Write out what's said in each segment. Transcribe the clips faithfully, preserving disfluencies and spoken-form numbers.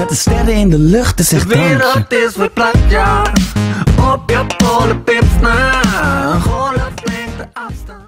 met de sterren in de lucht, dus echt De wereld is verplaatst, ja. Op je polenpips na. Een golflengte afstand.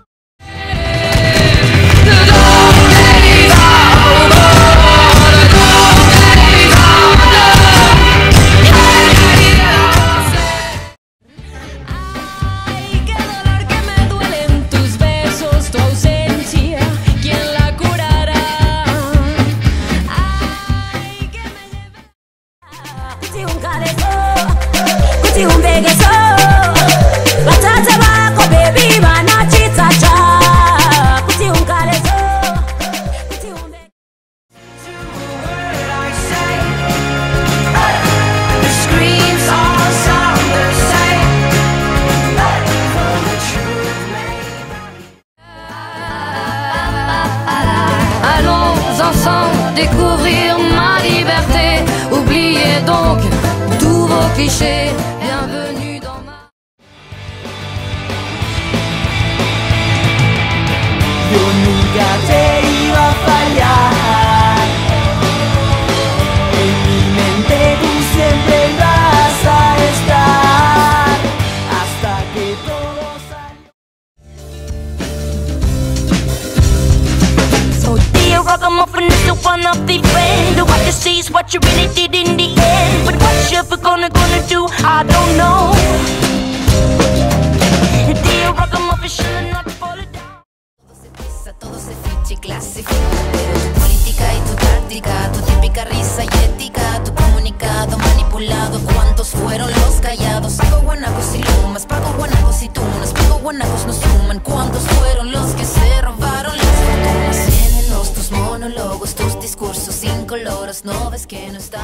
Ensemble découvrir ma liberté. Oubliez donc tous vos clichés. Bienvenue dans ma... Yo nunca te iba a fallar. En mi mente tú siempre vas a estar. Hasta que todo salió. So dear ragamuffin is the one of the friend. What you see is what you really did in the end. But what you ever gonna gonna do, I don't know. Dear ragamuffin should not fall down. Todo se pisa, todo se ficha y clasifica. Pero tu política y tu táctica, tu típica risa y ética, tu comunicado manipulado. ¿Cuántos fueron los callados? Pago guanacos y lumas, pago guanacos y tunas, pago guanacos no suman. ¿Cuántos fueron los que se robaron las fortunas? Tus monólogos, tus discursos incoloros, no ves que no está